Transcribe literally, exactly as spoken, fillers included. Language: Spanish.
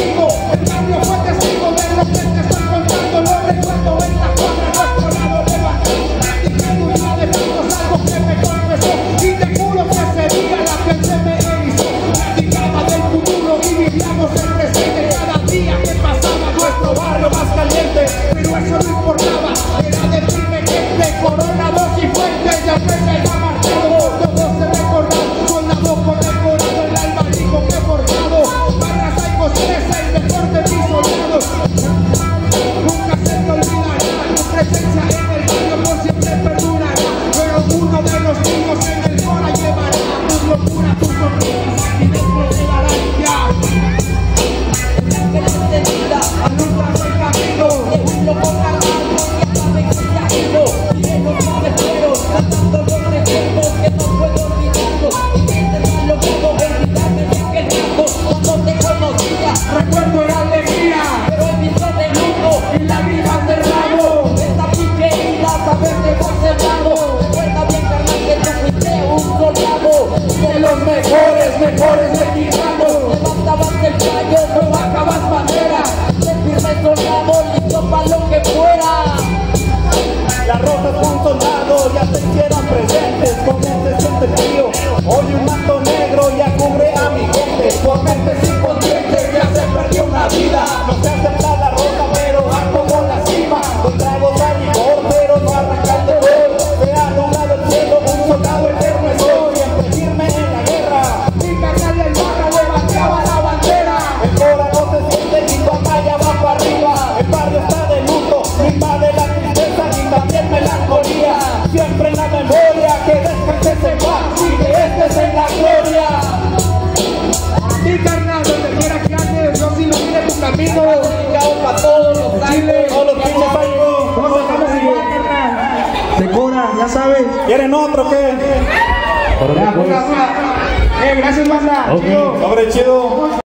amigo, el barrio fue testigo de lo que te estoy contando. Lo recuerdo en la cuadra, nuestro lado levantó. Platicando una de tantos algo que me confesó, y te juro que ese día la piel se me erizó. Platicaba del futuro y vivíamos el presente. Cada día que pasaba nuestro barrio más caliente, pero eso no importaba, era de firme gente, corona, voz y fuente, ya pesa y va marcado. Todo se recorrió con la voz condecorado, el alma dijo que forjado. Barras hay tres, el mejor de mis soldados. Nunca se te olvidará, tu presencia en el barrio por siempre perdurará. Pero uno de los niños en el cora llevará tus locuras, tus sonrisas y después te darán ya. Que no te vida, alumbra el camino, de uno con la mano, ya saben que se ha ido. Y de los cabeceros, cantando los recuerdos que no puedo olvidarlos. Y mientras lo puedo olvidarme de aquel rato, cuando te conocía, recuerdo la alegría, pero he visto de luto y lágrimas de rabo. Esta pinche herida, saber que fue cerrado. Recuerda bien, carnal, que tú fuiste un soldado de los mejores, mejores mexicanos. Levantabas el gallo, no bajabas bandera, de firme soldado, listo pa' lo que fuera. Las rosas con soldado ya se hicieron presentes, con este siente frío. Hoy un manto negro ya cubre a mi gente, por mentes inconscientes ya se perdió una vida. No se acepta la rosa, pero va como la cima. Con tragos a rigor, pero no arranca el dolor. Se ha logrado el cielo, un soldado eterno estoy, siempre firme en la guerra. Mi carnal del barra levantaba la bandera. El cora no se siente y tu ya va para arriba. El barrio está de luto, no invade la tristeza ni también melancolía. Siempre en la memoria que descanse en paz y que estés en la gloria. Mi carnal, donde quiera que andes, Dios ilumine tu camino. Dedicado para todos los aires, todos los pinches aires. ¿Cómo se llama igual, carnal? De cora, ya sabes. ¿Quieren otro o qué? Ya, pues, eh, gracias, banda. Ok, sobre chido.